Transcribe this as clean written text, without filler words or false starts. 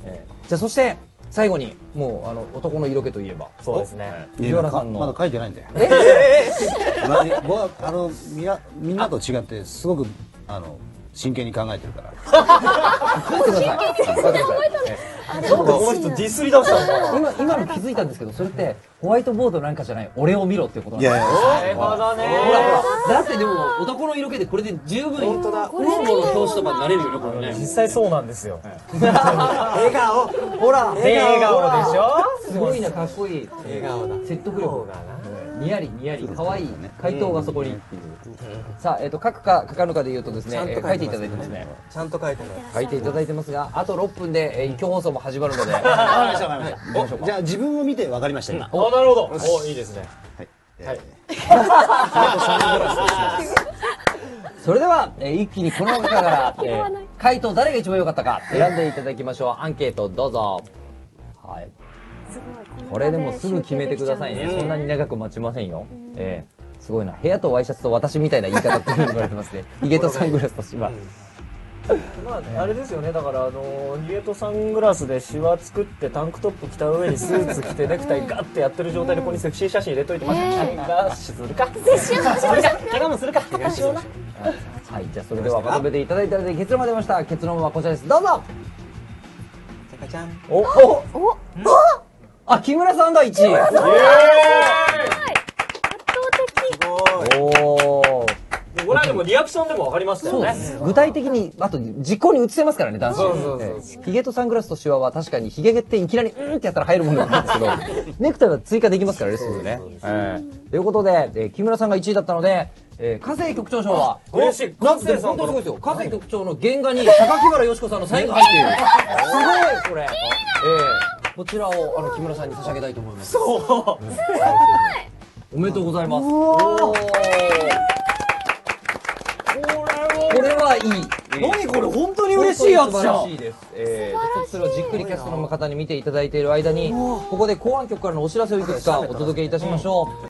じゃあそして最後にもう男の色気といえばそうですね。 藤原さんのまだ書いてないんだよ。僕はみんなと違ってすごく真剣に考えてるから。 書いてください。 なんかこの人ディスり出したの。 今の気づいたんですけど、それってホワイトボードなんかじゃない、俺を見ろっていうことなんですよ。 なるほどね。 ほらほら、だってでも男の色気でこれで十分本当だ。コスモの表紙とかになれるよね、これね。 実際そうなんですよ。 笑顔、ほら、 笑顔でしょ。 すごいな、かっこいい。 笑顔だ。 説得力がニヤリニヤリ、可愛い回答がそこにっていう。さあ、書くか書かぬかで言うとですね、書いていただいてますね。 ちゃんと書いてます。 書いていただいてますが、あと6分で一挙放送も始まるので。 わかりましたわかりました。じゃあ自分を見てわかりました今。 なるほど。お、いいですね。 はい。 それでは、一気にこの中から、回答誰が一番良かったか選んでいただきましょう。アンケートどうぞ。はい。これでもすぐ決めてくださいね。そんなに長く待ちませんよ。すごいな。部屋とワイシャツと私みたいな言い方って言われてますね。ヒゲとサングラスとシワ。 まあ、あれですよね。だから、ヒゲとサングラスでシワ作ってタンクトップ着た上にスーツ着てネクタイガッてやってる状態でここにセクシー写真入れといて、また怪我するか。怪我もするか。怪我しような。 はい、じゃあそれではまとめていただいたので結論が出ました。結論はこちらです。どうぞ。 じゃかちゃん。 あ、木村さんが1位。 すごい。 おー。 これはでもリアクションでもわかりますよね。 具体的に、あと実行に移せますからね、男子。ヒゲとサングラスとシワは確かにヒゲっていきなりってやったら入るものなんですけど、ネクタイは追加できますからね、すぐね。ということで、木村さんが1位だったので、加瀬局長賞は、 嬉しい。 なんて本当にすごいですよ。加瀬局長の原画に榊原よし子さんのサインが入っている。すごい、これ。こちらを木村さんに差し上げたいと思います。そう。おめでとうございます。これはいい。 何これ本当に嬉しいやつじゃん。 素晴らしいです。それをじっくりキャストの方に見ていただいている間に、ここで公安局からのお知らせをいくつかお届けいたしましょう。